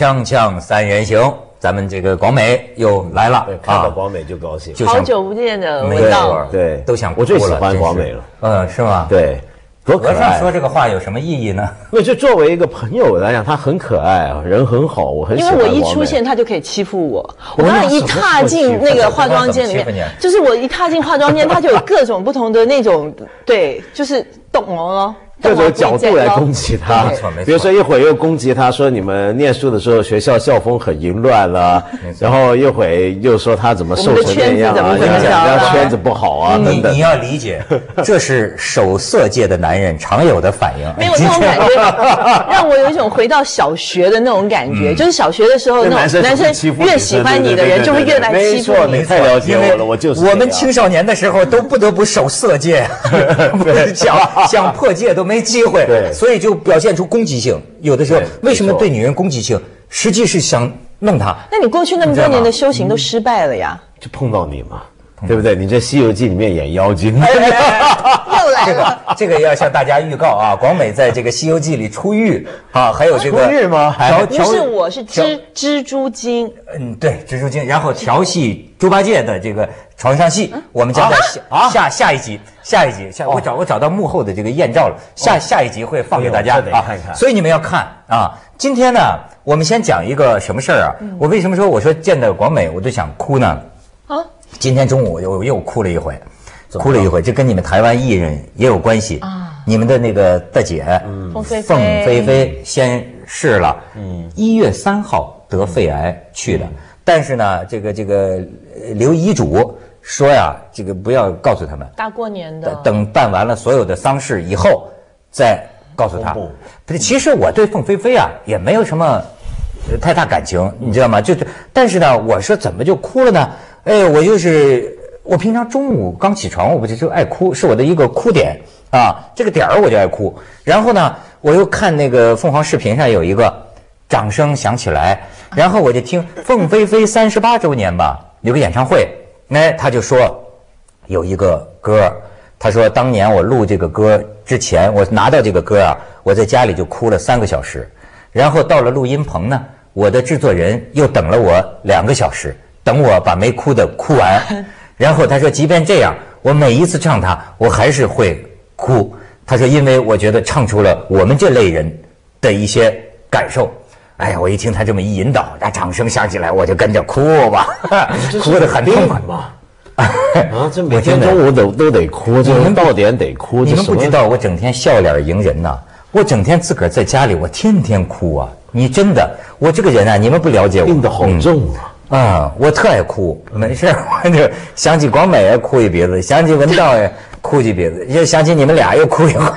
锵锵三人行，咱们这个广美又来了， 看到广美就高兴， 好久不见的味道， 对， 都想哭了。 我最喜欢广美了， 是吗？ 对。多可爱！ 和尚说这个话有什么意义呢？ 就作为一个朋友来讲，他很可爱啊，人很好，我很喜欢。 因为我一出现，他就可以欺负我。我刚才一踏进那个化妆间里面，就是我一踏进化妆间，他就有各种不同的那种，对，就是懂了。 各种角度来攻击他， 没错没错。 比如说一会儿又攻击他说你们念书的时候学校校风很淫乱啦，然后一会又说他怎么瘦成那样啊，人家圈子不好啊等等。 你要理解，这是守色界的男人常有的反应。 没有那种感觉，让我有一种回到小学的那种感觉，就是小学的时候那种男生越喜欢你的人就会越来欺负你。 你太了解我了，我就是我们青少年的时候都不得不守色戒，想破戒都没机会，所以就表现出攻击性。有的时候为什么对女人攻击性，实际是想弄她。 那你过去那么多年的修行都失败了呀？ 就碰到你嘛，对不对？你在《西游记》里面演妖精， 又来了。 这个要向大家预告啊，广美在这个《西游记》里出狱啊，还有这个出狱吗？ 不是，我是蜘蛛精。 对，蜘蛛精，然后调戏猪八戒的这个床上戏，我们将在下一集，我找到幕后的这个艳照了，下一集会放给大家啊，所以你们要看啊。今天呢，我们先讲一个什么事儿啊？我为什么说我说见到广美我都想哭呢？今天中午我又哭了一回，这跟你们台湾艺人也有关系啊。你们的那个大姐凤飞飞先逝了，1月3号得肺癌去的，但是呢，这个留遗嘱说呀，这个不要告诉他们， 大过年的， 等办完了所有的丧事以后再告诉他。不是，其实我对凤飞飞啊也没有什么太大感情，你知道吗？但是呢，我说怎么就哭了呢？我平常中午刚起床，我不就爱哭，是我的一个哭点啊，这个点儿我就爱哭。然后呢，我又看那个凤凰视频上有一个掌声响起来，然后我就听凤飞飞38周年吧，有个演唱会，他就说有一个歌，他说当年我录这个歌之前，我拿到这个歌啊，我在家里就哭了3个小时，然后到了录音棚呢，我的制作人又等了我2个小时，等我把没哭的哭完。然后他说即便这样，我每一次唱它我还是会哭。他说因为我觉得唱出了我们这类人的一些感受。哎呀，我一听他这么一引导，那掌声响起来，我就跟着哭吧，哭得很痛快吧。这每天中午都得哭，这人到点得哭。 你们不知道我整天笑脸迎人呐，我整天自个儿在家里，我天天哭啊。你真的，我这个人啊，你们不了解我， 病得好重啊。 我特爱哭，没事我就想起广美哭一鼻子，想起文道也哭一鼻子，又想起你们俩又哭一回。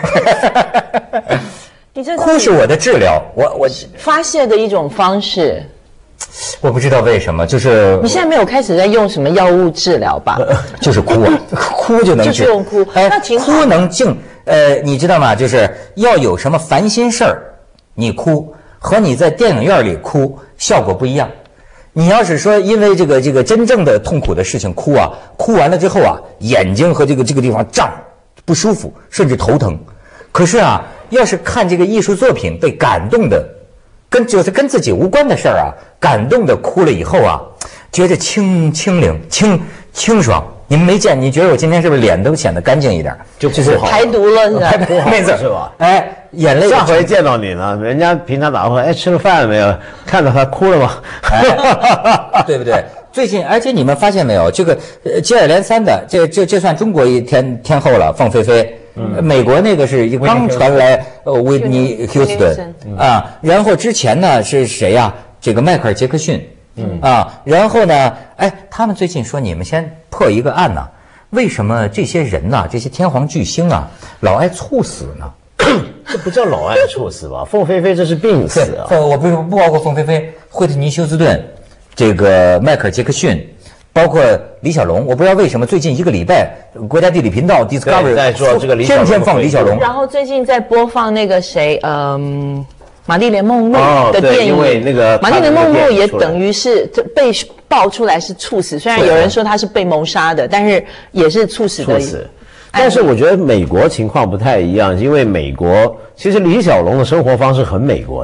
哭是我的治疗，我发泄的一种方式。 我不知道为什么，就是你现在没有开始在用什么药物治疗吧？ 就是哭啊，哭就能治， 就是用哭，那挺好。 哭能静，你知道吗？就是要有什么烦心事儿，你哭和你在电影院里哭效果不一样。你要是说因为这个真正的痛苦的事情哭啊，哭完了之后啊，眼睛和这个地方胀，不舒服，甚至头疼。可是啊，要是看这个艺术作品被感动的，就是跟自己无关的事儿啊，感动的哭了以后啊，觉着清灵、清爽。你们没见？你觉得我今天是不是脸都显得干净一点？ 就是排毒了，是吧？ 妹子是吧？ 眼泪。 下回见到你呢，人家平常打会吃了饭没有？看到他哭了吗？ 对不对？最近，而且你们发现没有，这个接二连三的，这算中国一天后了，凤飞飞。美国那个是刚传来Whitney Houston 啊，然后之前呢是谁呀？这个迈克尔·杰克逊。然后呢，他们最近说你们先破一个案呢，为什么这些人呐，这些天皇巨星啊，老爱猝死呢？ 这不叫老爱猝死吧？凤飞飞这是病死啊！ 我不包括凤飞飞、惠特尼·休斯顿，这个迈克尔·杰克逊，包括李小龙。我不知道为什么最近1个礼拜，国家地理频道 Discovery 在做这个李小龙， 天天放李小龙。 然后最近在播放那个谁，玛丽莲梦露的电影， 因为那个玛丽莲梦露也等于是被爆出来是猝死，虽然有人说她是被谋杀的，但是也是猝死的。 但是我觉得美国情况不太一样，因为美国其实李小龙的生活方式很美国的，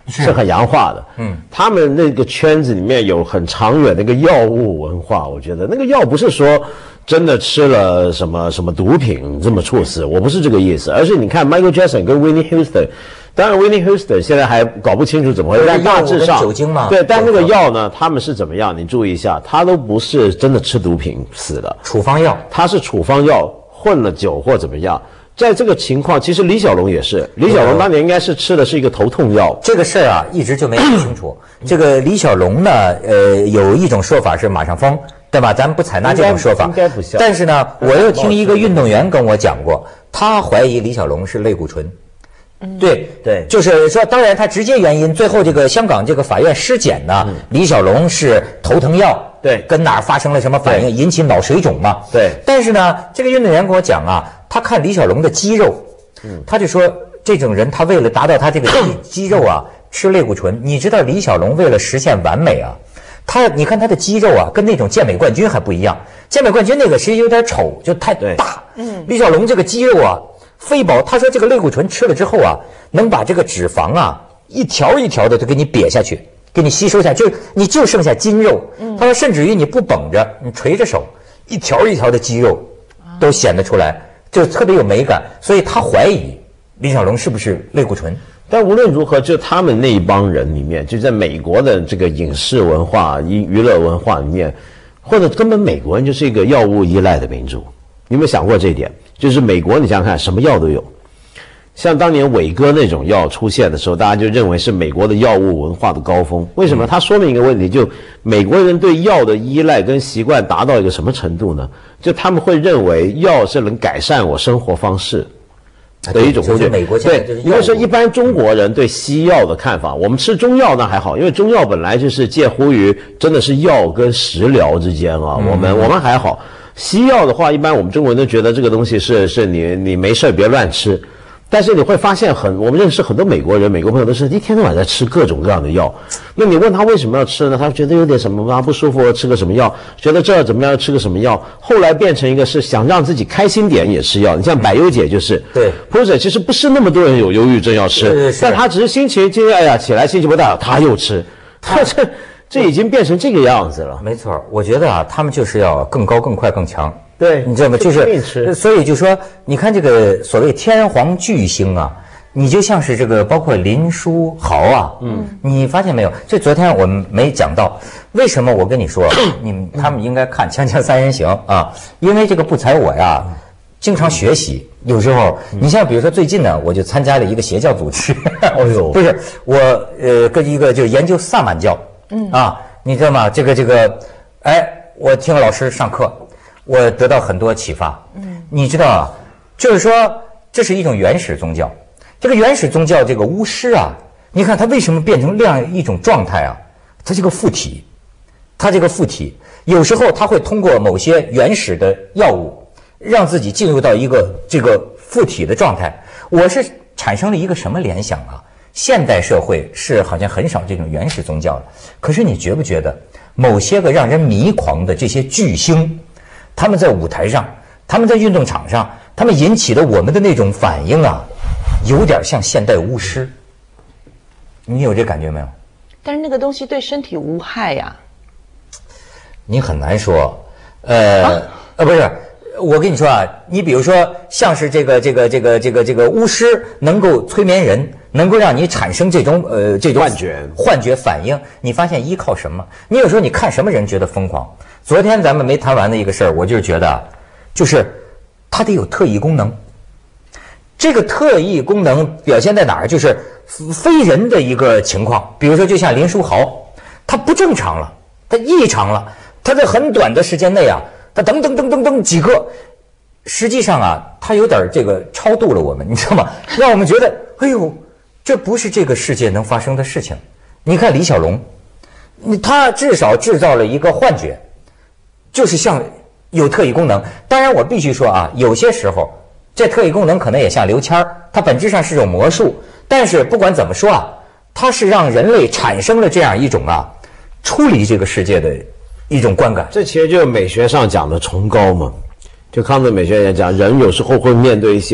是很洋化的。他们那个圈子里面有很长远的一个药物文化，我觉得那个药不是说真的吃了什么毒品这么猝死，我不是这个意思，而是你看 Michael Jackson 跟 Whitney Houston。当然 ，Whitney Houston 现在还搞不清楚怎么回事，但大致上酒精嘛， 对，但那个药呢，他们是怎么样？你注意一下，他都不是真的吃毒品死的， 处方药， 他是处方药混了酒或怎么样。在这个情况，其实李小龙也是，李小龙当年应该是吃的是一个头痛药。 这个事儿啊，一直就没搞清楚。这个李小龙呢，有一种说法是马上疯，对吧？咱们不采纳这种说法， 应该不像。 但是呢，我又听一个运动员跟我讲过，他怀疑李小龙是类固醇。对，就是说，当然他直接原因，最后这个香港这个法院尸检呢，李小龙是头疼药， 对， 跟哪儿发生了什么反应，引起脑水肿嘛， 对。 但是呢，这个运动员跟我讲啊，他看李小龙的肌肉，他就说这种人他为了达到他这个肌肉啊，吃类固醇。你知道李小龙为了实现完美啊，你看他的肌肉啊，跟那种健美冠军还不一样，健美冠军那个其实有点丑，就太大，李小龙这个肌肉啊。非薄，他说这个类固醇吃了之后啊，能把这个脂肪啊一条一条的都给你瘪下去，给你吸收下去，你就剩下筋肉。他说甚至于你不绷着，你垂着手，一条一条的肌肉都显得出来，就特别有美感。所以他怀疑李小龙是不是类固醇。 但无论如何，就他们那一帮人里面，就在美国的这个影视文化、娱乐文化里面，或者根本美国人就是一个药物依赖的民族。你有没有想过这一点？就是美国，你想想看，什么药都有。像当年伟哥那种药出现的时候，大家就认为是美国的药物文化的高峰。为什么？它说明一个问题，就美国人对药的依赖跟习惯达到一个什么程度呢？就他们会认为药是能改善我生活方式的一种工具。 美国现在就是因为说一般中国人对西药的看法，我们吃中药那还好，因为中药本来就是介乎于真的是药跟食疗之间啊，我们还好。西药的话，一般我们中国人都觉得这个东西是你没事别乱吃，但是你会发现我们认识很多美国人，美国朋友都是一天到晚在吃各种各样的药。那你问他为什么要吃呢？他觉得有点什么不舒服，吃个什么药；觉得这怎么样，吃个什么药。后来变成一个是想让自己开心点也吃药。你像百忧姐就是， 对， 或者其实不是那么多人有忧郁症要吃，但他只是心情今天哎呀起来心情不大好，他又吃，这已经变成这个样子了。 没错，我觉得啊，他们就是要更高、更快、更强。 对， 你知道吗？就是所以就说，你看这个所谓天皇巨星啊，你就像是这个，包括林书豪啊，你发现没有？这昨天我们没讲到，为什么我跟你说，他们应该看《锵锵三人行》啊，因为这个不才我呀，经常学习，有时候你像比如说最近呢，我就参加了一个邪教组织，不是我跟一个就研究萨满教。你知道吗？这个，我听老师上课，我得到很多启发。你知道啊，就是说这是一种原始宗教。这个原始宗教，这个巫师啊，你看他为什么变成这样一种状态啊？他这个附体，有时候他会通过某些原始的药物，让自己进入到一个这个附体的状态。我是产生了一个什么联想啊？现代社会是好像很少这种原始宗教了，可是你觉不觉得某些个让人迷狂的这些巨星，他们在舞台上，他们在运动场上，他们引起的我们的那种反应啊，有点像现代巫师。你有这感觉没有？ 但是那个东西对身体无害呀。 你很难说，不是。我跟你说啊，你比如说像是这个巫师能够催眠人，能够让你产生这种幻觉反应，你发现依靠什么？你有时候你看什么人觉得疯狂？昨天咱们没谈完的一个事儿，我就是觉得，就是他得有特异功能。这个特异功能表现在哪儿？就是非人的一个情况，比如说就像林书豪，他不正常了，他异常了，他在很短的时间内啊。他噔几个，实际上啊，他有点这个超度了我们，你知道吗？让我们觉得，哎呦，这不是这个世界能发生的事情。你看李小龙，他至少制造了一个幻觉，就是像有特异功能。当然，我必须说啊，有些时候这特异功能可能也像刘谦儿，它本质上是种魔术。但是不管怎么说啊，它是让人类产生了这样一种啊，出离这个世界的一种观感。 这其实就是美学上讲的崇高嘛。就康德美学也讲，人有时候会面对一些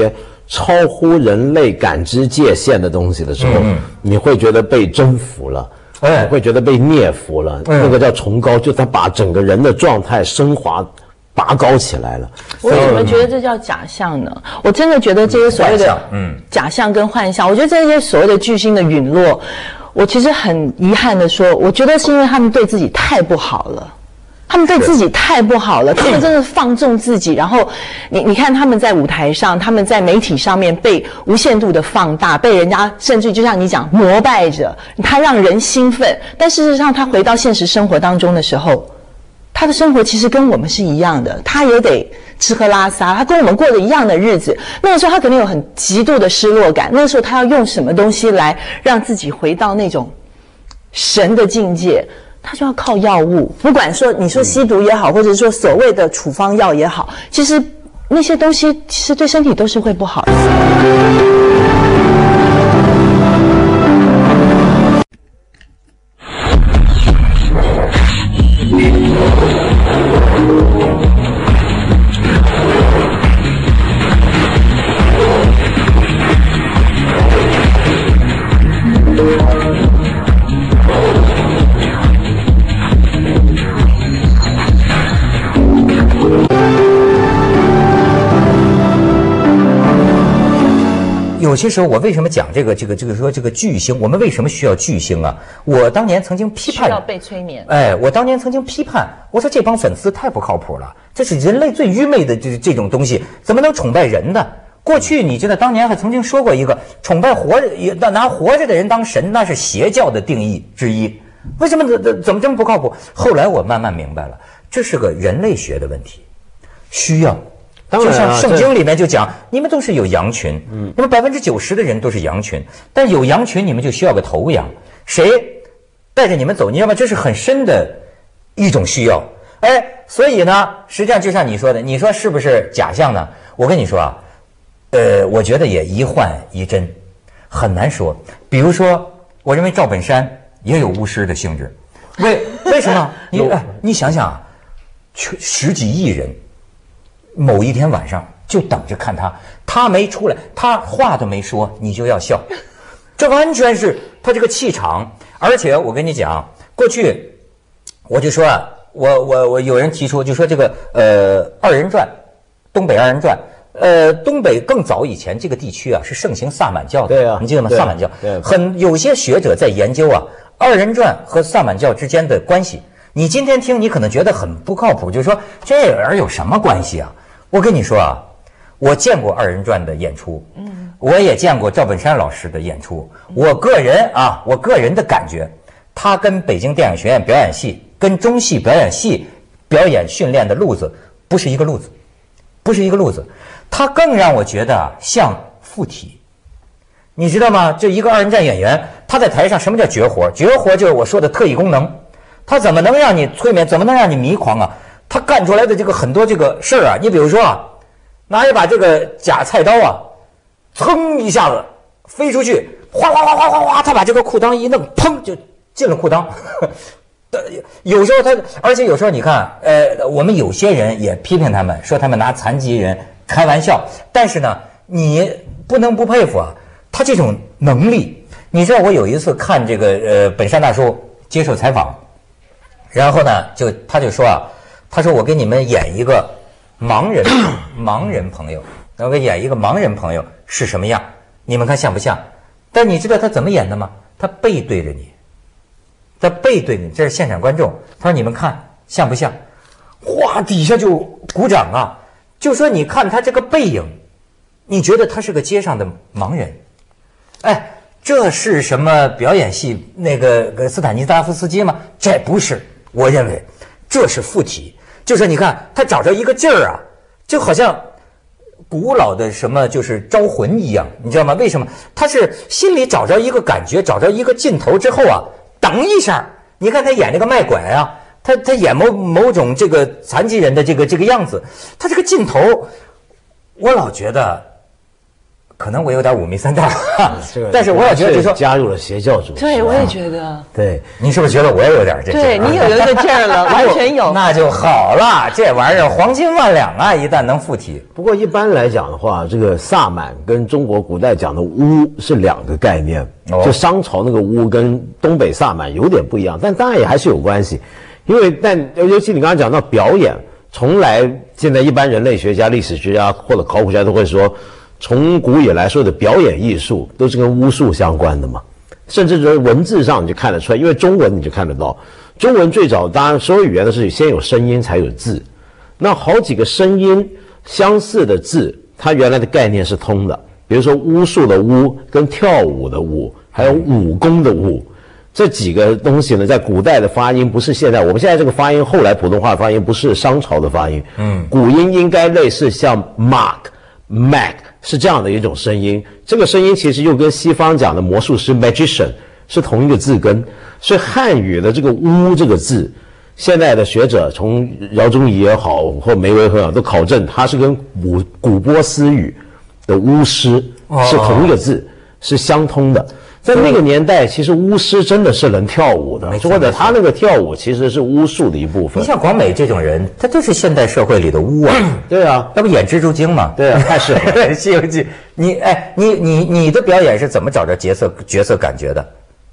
超乎人类感知界限的东西的时候，你会觉得被征服了。你会觉得被灭服了，那个叫崇高，就他把整个人的状态升华、拔高起来了。 我怎么觉得这叫假象呢？我真的觉得这些所谓的假象跟幻象，我觉得这些所谓的巨星的陨落，我其实很遗憾的说，我觉得是因为他们对自己太不好了。他们对自己太不好了，他们真的放纵自己，然后你看他们在舞台上，他们在媒体上面被无限度的放大，被人家甚至就像你讲膜拜着，他让人兴奋，但事实上他回到现实生活当中的时候，他的生活其实跟我们是一样的，他也得吃喝拉撒，他跟我们过着一样的日子。那个时候他可能有很极度的失落感，那个时候他要用什么东西来让自己回到那种神的境界？他就要靠药物，不管说你说吸毒也好，或者说所谓的处方药也好，其实那些东西其实对身体都是会不好的。 有些时候，我为什么讲这个说这个巨星？我们为什么需要巨星啊？我当年曾经批判， 需要被催眠。 我当年曾经批判，我说这帮粉丝太不靠谱了，这是人类最愚昧的这种东西，怎么能崇拜人呢？过去你知道，当年还曾经说过一个崇拜活着，拿活着的人当神，那是邪教的定义之一。为什么怎么这么不靠谱？后来我慢慢明白了，这是个人类学的问题，需要。就像圣经里面就讲，你们都是有羊群，那么90%的人都是羊群，但有羊群你们就需要个头羊，谁带着你们走？你知道吗？这是很深的一种需要。所以呢，实际上就像你说的，你说是不是假象呢？我跟你说啊，我觉得也一幻一真，很难说。比如说，我认为赵本山也有巫师的性质，为什么？你想想啊，10几亿人。某一天晚上就等着看他没出来，他话都没说，你就要笑，这完全是他这个气场。而且我跟你讲，过去我就说啊，我有人提出就说这个二人转，东北二人转，东北更早以前这个地区啊是盛行萨满教的， 对啊， 你记得吗？萨满教，有些学者在研究啊二人转和萨满教之间的关系。你今天听，你可能觉得很不靠谱，就是说这玩意儿有什么关系啊？我跟你说啊，我见过二人转的演出，我也见过赵本山老师的演出。我个人的感觉，他跟北京电影学院表演系、跟中戏表演系表演训练的路子不是一个路子，不是一个路子。他更让我觉得像附体。你知道吗？这一个二人转演员，他在台上什么叫绝活？绝活就是我说的特异功能。他怎么能让你催眠？怎么能让你迷狂啊？他干出来的这个很多这个事儿啊，你比如说啊，拿一把这个假菜刀啊，噌一下子飞出去，哗哗哗哗哗哗，他把这个裤裆一弄，砰就进了裤裆。有时候而且有时候你看，我们有些人也批评他们，说他们拿残疾人开玩笑，但是呢，你不能不佩服啊，他这种能力。你知道我有一次看这个本山大叔接受采访。然后呢，他就说啊，他说我给你们演一个盲人朋友，我给演一个盲人朋友是什么样，你们看像不像？但你知道他怎么演的吗？他背对着你，这是现场观众。他说你们看像不像？哗，底下就鼓掌啊，就说你看他这个背影，你觉得他是个街上的盲人？这是什么表演系那个斯坦尼斯拉夫斯基吗？这不是。我认为这是附体，就是你看他找着一个劲儿啊，就好像古老的什么就是招魂一样，你知道吗？为什么？他是心里找着一个感觉，找着一个劲头之后啊，等一下，你看他演这个卖拐啊，他演某种这个残疾人的这个样子，他这个劲头，我老觉得可能我有点五迷三道，但是我也觉得就是说加入了邪教组织。 对，我也觉得。 对，你是不是觉得我也有点这劲儿？ 对你有一个劲儿了，完全有。 那就好了，这玩意儿黄金万两啊！一旦能附体。 不过一般来讲的话，这个萨满跟中国古代讲的巫是两个概念。就商朝那个巫跟东北萨满有点不一样，但当然也还是有关系。因为尤其你刚刚讲到表演，从来现在一般人类学家、历史学家或者考古家都会说。从古以来说的表演艺术都是跟巫术相关的嘛，甚至在文字上你就看得出来，因为中文你就看得到，中文最早当然所有语言都是先有声音才有字，那好几个声音相似的字，它原来的概念是通的，比如说巫术的巫跟跳舞的舞，还有武功的武，这几个东西呢，在古代的发音不是现在我们现在这个发音，后来普通话发音不是商朝的发音，古音应该类似像 Mac 是这样的一种声音，这个声音其实又跟西方讲的魔术师 magician 是同一个字根，所以汉语的这个巫这个字，现在的学者从饶宗颐也好或梅维赫都考证，它是跟古波斯语的巫师是同一个字，是相通的。在那个年代，其实巫师真的是能跳舞的，或者他那个跳舞其实是巫术的一部分。 你像广美这种人，他就是现代社会里的巫啊。 对啊， 要不演蜘蛛精嘛？ 对啊，太适合了。 《西游记》，你的表演是怎么找着角色感觉的？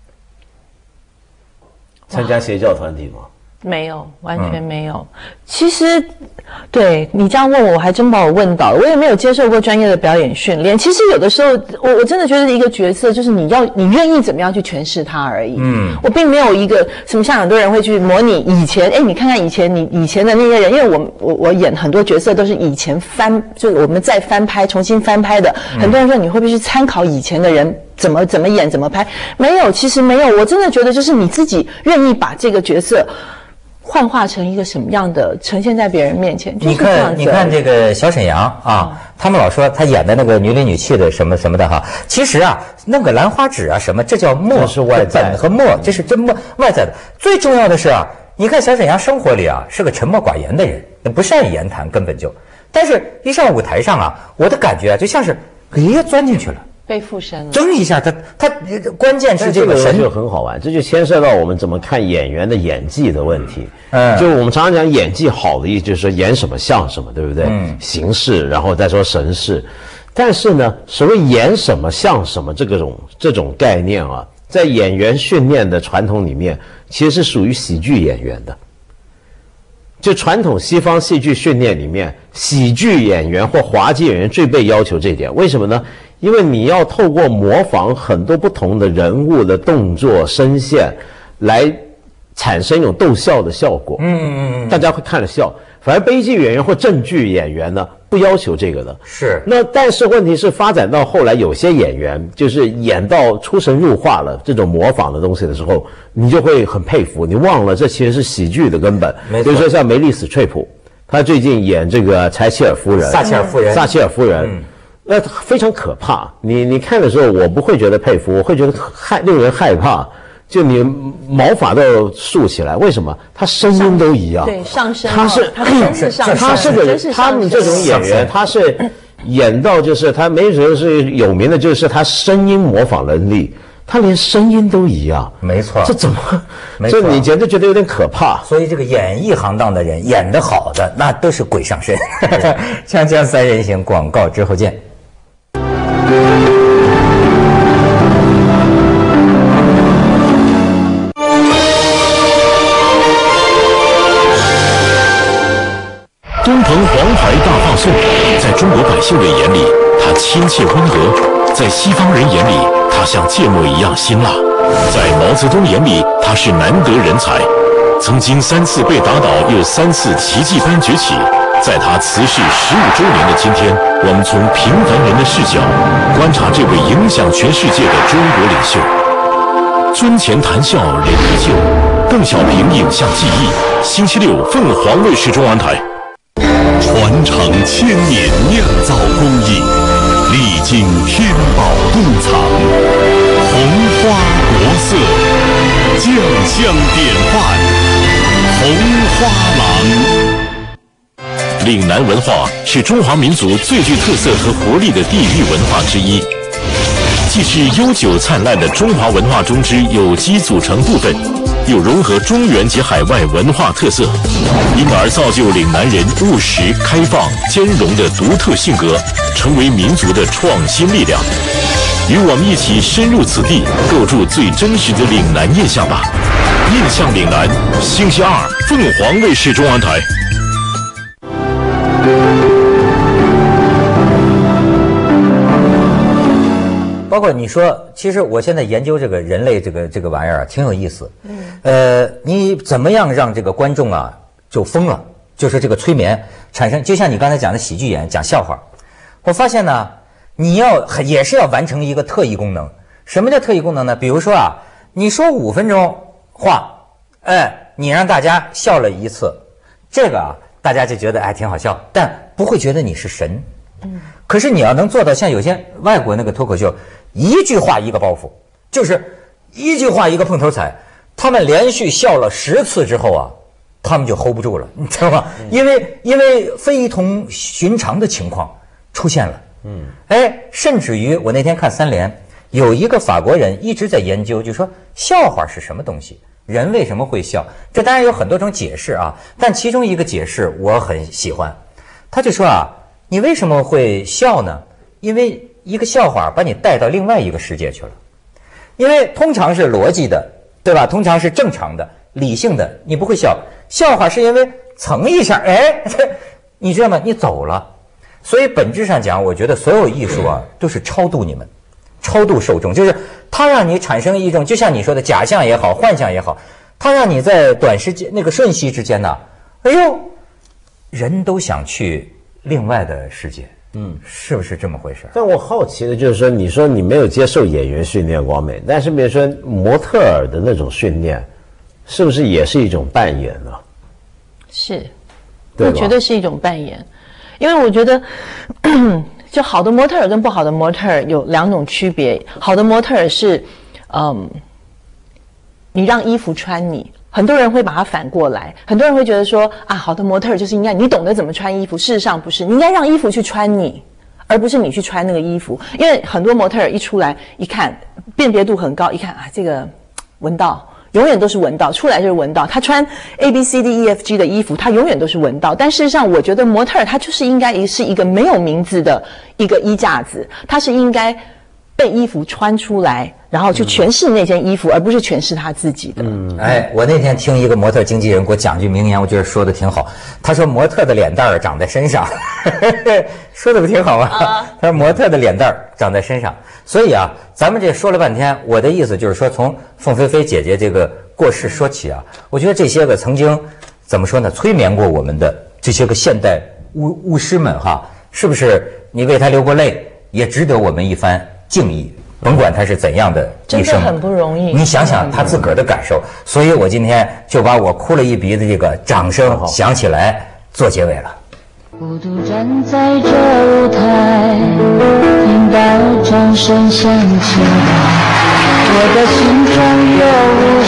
参加邪教团体吗？ 没有，完全没有。其实，对你这样问我还真把我问倒了。我也没有接受过专业的表演训练。其实有的时候，我真的觉得一个角色就是你愿意怎么样去诠释它而已。我并没有一个什么像很多人会去模拟以前。你看看以前的那些人，因为我演很多角色都是以前就是我们再翻拍、重新翻拍的。很多人说你会不会去参考以前的人？怎么演怎么拍？没有，其实没有。我真的觉得就是你自己愿意把这个角色幻化成一个什么样的呈现在别人面前，就是这样子。 你看这个小沈阳啊，他们老说他演的那个女里女气的什么什么的哈，其实啊，弄个兰花指啊什么，这叫墨， 这是外在和墨，这是真墨外在的。最重要的是啊，你看小沈阳生活里啊是个沉默寡言的人，不善于言谈，根本就，但是一上舞台上啊，我的感觉啊就像是钻进去了。 被附身了， 争一下，他关键是这个神就很好玩，这就牵涉到我们怎么看演员的演技的问题。就我们常常讲演技好的意思就是说演什么像什么，对不对？形式，然后再说神式。但是呢，所谓演什么像什么这种概念啊，在演员训练的传统里面，其实是属于喜剧演员的。就传统西方戏剧训练里面，喜剧演员或滑稽演员最被要求这一点，为什么呢？因为你要透过模仿很多不同的人物的动作、声线，来产生一种逗笑的效果。大家会看了笑。反而悲剧演员或正剧演员呢，不要求这个的。 是。 那但是问题是，发展到后来，有些演员就是演到出神入化了这种模仿的东西的时候，你就会很佩服，你忘了这其实是喜剧的根本。比如说像梅丽史翠普，她最近演这个撒切尔夫人。 撒切尔夫人。 那非常可怕，你看的时候，我不会觉得佩服，我会觉得令人害怕。就你毛发都要竖起来，为什么？他声音都一样， 对，上升， 他是他们这种演员，他是演到就是他没准是有名的，就是他声音模仿能力，他连声音都一样， 没错， 这怎么？这你简直觉得有点可怕。 所以这个演艺行当的人演得好的，那都是鬼上身。锵锵三人行，广告之后见。 东鹏黄牌大放送，在中国百姓的眼里，它亲切温和；在西方人眼里，它像芥末一样辛辣；在毛泽东眼里，他是难得人才。曾经3次被打倒，又3次奇迹般崛起。在他辞世15周年的今天，我们从平凡人的视角观察这位影响全世界的中国领袖。尊前谈笑人依旧，邓小平影像记忆，星期六凤凰卫视中文台。传承1000年酿造工艺，历经天宝洞藏，红花国色，酱香典范，红花郎。 岭南文化是中华民族最具特色和活力的地域文化之一，既是悠久灿烂的中华文化中之有机组成部分，又融合中原及海外文化特色，因而造就岭南人务实、开放、兼容的独特性格，成为民族的创新力量。与我们一起深入此地，构筑最真实的岭南印象吧。印象岭南，星期二，凤凰卫视中文台。 包括你说，其实我现在研究这个人类这个玩意儿啊，挺有意思。你怎么样让这个观众啊就疯了？就是这个催眠产生，就像你刚才讲的喜剧演员讲笑话，我发现呢，你也是要完成一个特异功能。什么叫特异功能呢？比如说啊，你说5分钟话，你让大家笑了1次，这个啊，大家就觉得挺好笑，但不会觉得你是神。可是你要能做到像有些外国那个脱口秀，一句话一个包袱，就是一句话一个碰头彩，他们连续笑了10次之后啊，他们就 hold 不住了，你知道吗？因为非同寻常的情况出现了。甚至于我那天看3联，有一个法国人一直在研究，就说笑话是什么东西，人为什么会笑？这当然有很多种解释啊，但其中一个解释我很喜欢，他就说啊，你为什么会笑呢？因为一个笑话把你带到另外一个世界去了。因为通常是逻辑的，对吧？通常是正常的、理性的，你不会笑。笑话是因为蹭一下，你知道吗？你走了。所以本质上讲，我觉得所有艺术啊，都是超度你们，超度受众，就是它让你产生一种，就像你说的假象也好，幻象也好，它让你在短时间那个瞬息之间呢，人都想去另外的世界。是不是这么回事？ 但我好奇的就是说，你说你没有接受演员训练，光美，但是比如说模特儿的那种训练，是不是也是一种扮演呢？ 是，我觉得是一种扮演，因为我觉得就好的模特儿跟不好的模特儿有2种区别。好的模特儿是，你让衣服穿你。很多人会把它反过来，很多人会觉得说啊，好的模特儿就是应该你懂得怎么穿衣服。事实上不是，你应该让衣服去穿你，而不是你去穿那个衣服。因为很多模特儿一出来一看，辨别度很高，一看啊，这个文道永远都是文道，出来就是文道。他穿 ABCDEFG 的衣服，他永远都是文道。但事实上，我觉得模特儿他就是应该是一个没有名字的一个衣架子，他是应该被衣服穿出来，然后去诠释那件衣服，而不是诠释他自己的。 我那天听一个模特经纪人给我讲句名言，我觉得说的挺好。他说模特的脸蛋儿长在身上，说的不挺好吗？他说模特的脸蛋儿长在身上，所以啊，咱们这说了半天，我的意思就是说，从凤飞飞姐姐这个过世说起啊，我觉得这些个曾经怎么说呢，催眠过我们的这些个现代巫师们哈，是不是你为他流过泪，也值得我们一番敬意，甭管他是怎样的一生， 真的很不容易。 你想想他自个儿的感受，所以我今天就把我哭了一鼻子这个掌声响起来做结尾了。 孤独站在这舞台，听到掌声响起来，我的心中有无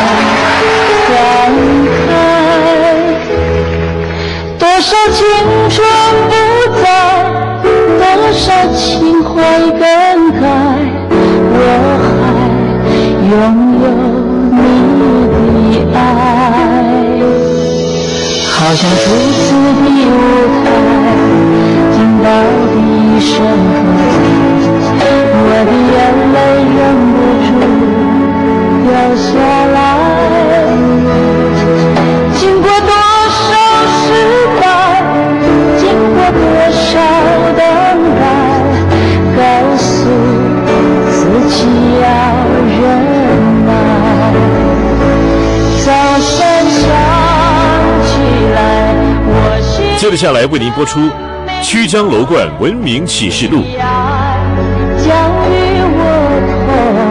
限感慨。多少青春不在，多少情怀更改，我还拥有你的爱。好像初次的舞台，听到第一声喝彩，我的眼泪忍不住掉下来。经过多少失败，经过多少等待，告诉自己要忍耐。早晨想起来，我接着下来为您播出《曲江楼观文明启示录》。 将与我同